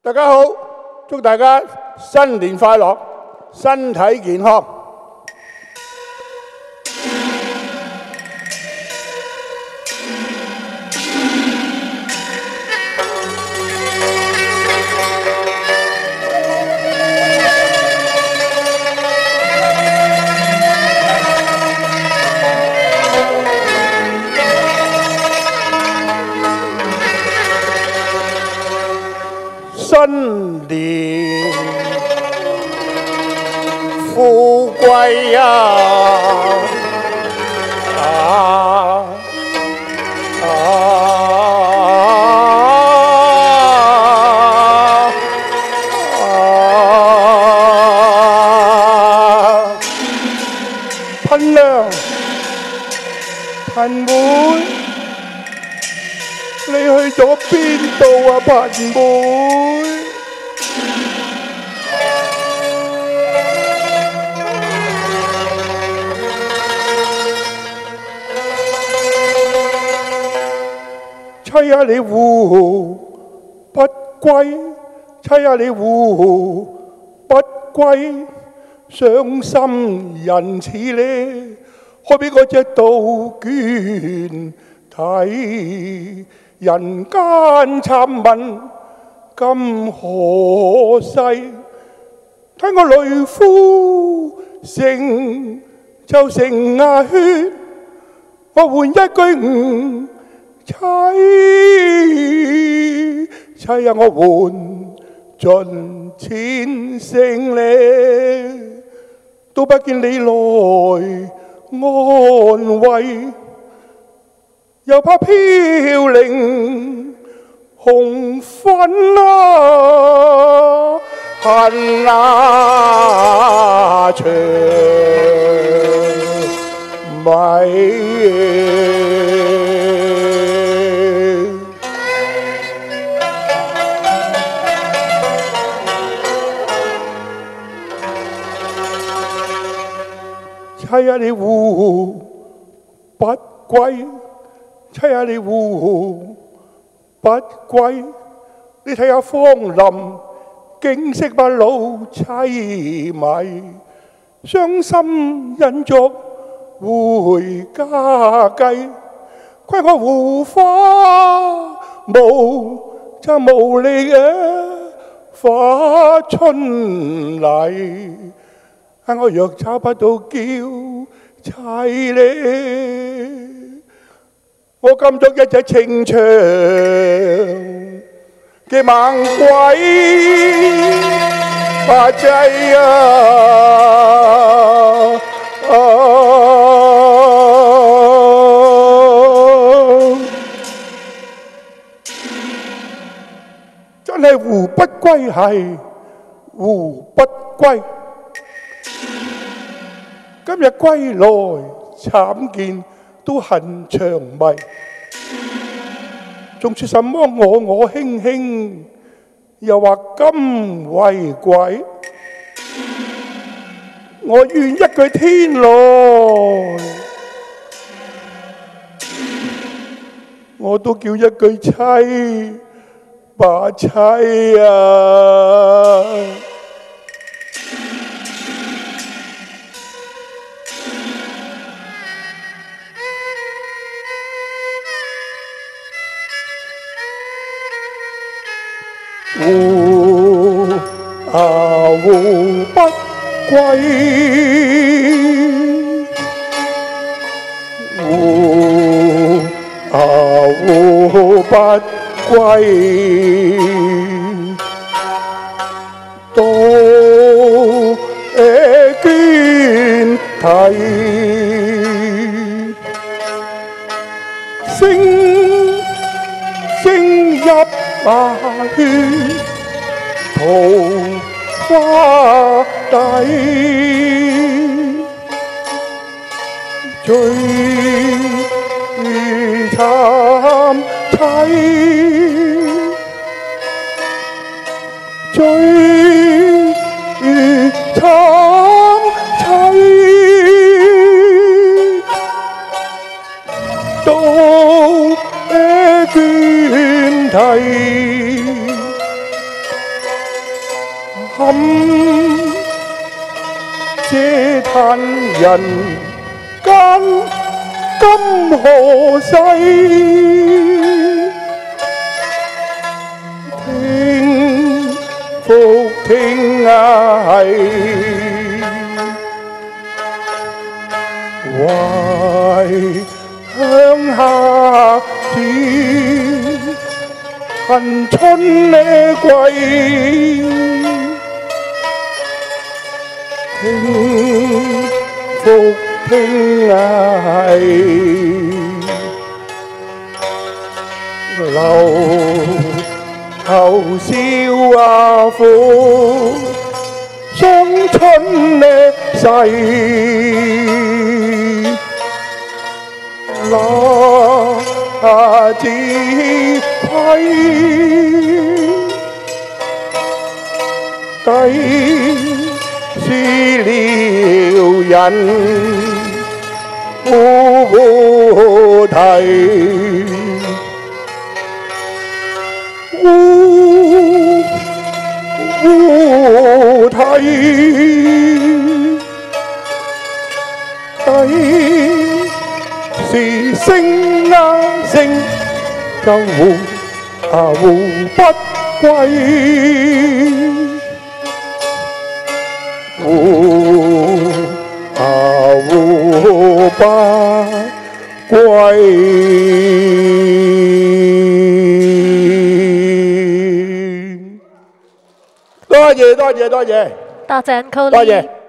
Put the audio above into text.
大家好，祝大家新年快樂，身體健康。新年富貴噴亮噴妹，你去咗邊度啊，噴妹？妻啊你胡不歸，妻啊你胡不歸，傷心人似你，可比嗰隻杜鵑睇人間慘聞今何世？睇我淚膚成就成血，我換一句妻妻啊，我換盡千聲呢，都不見你來安慰，又怕飄零紅粉啊，恨啊長迷。妻啊你胡不歸，妻啊你胡不歸，你睇下芳林景色不老凄迷，傷心人作回家計，虧我胡花無就無力花春麗，我若找不到嬌妻呢，我甘作一隻情長嘅猛鬼把劑真係胡不歸係胡不歸。今日歸來慘見都恨長迷，仲說什麼我卿卿，又話今為鬼。我願一句天來，我都叫一句妻把妻啊！胡不歸，胡不歸，到捐題聲入血桃花底，最慘凄，最慘凄，到捐題。 这叹人間今何世？聽復聽藝，懷鄉下天，恨春呢季。聽復聽藝，留頭笑啊苦，傷春呢世，那自愧低。思了人烏啼，烏啼底是聲啊聲，就胡不歸。胡不歸。多謝，多謝，多謝， 多謝 Uncle Lee。 多謝。